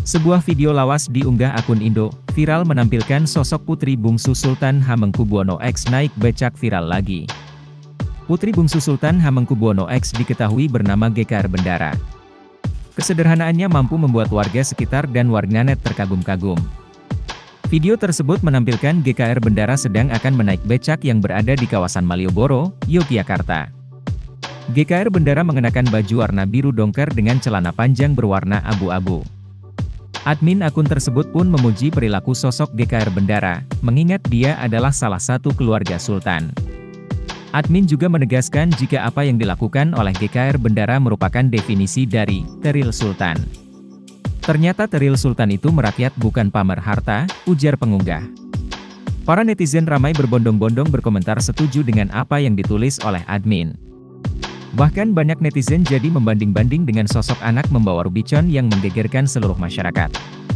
Sebuah video lawas diunggah akun Indo, viral menampilkan sosok putri bungsu Sultan Hamengkubuwono X naik becak viral lagi. Putri bungsu Sultan Hamengkubuwono X diketahui bernama GKR Bendara. Kesederhanaannya mampu membuat warga sekitar dan warganet terkagum-kagum. Video tersebut menampilkan GKR Bendara sedang akan menaik becak yang berada di kawasan Malioboro, Yogyakarta. GKR Bendara mengenakan baju warna biru dongker dengan celana panjang berwarna abu-abu. Admin akun tersebut pun memuji perilaku sosok GKR Bendara, mengingat dia adalah salah satu keluarga Sultan. Admin juga menegaskan jika apa yang dilakukan oleh GKR Bendara merupakan definisi dari Teril Sultan. Ternyata Teril Sultan itu merakyat bukan pamer harta, ujar pengunggah. Para netizen ramai berbondong-bondong berkomentar setuju dengan apa yang ditulis oleh admin. Bahkan banyak netizen jadi membanding-banding dengan sosok anak membawa rubicon yang menggegerkan seluruh masyarakat.